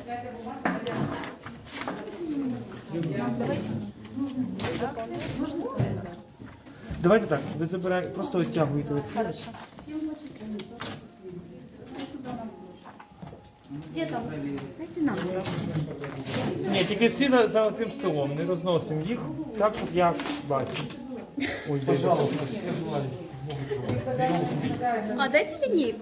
Давайте так, ви забираєте, просто відтягуєте оці. Дайте нам. Ні, тільки всі за цим столом, не розносимо їх, так, щоб я бачив. Ой, пожалуйста. А дайте линейку.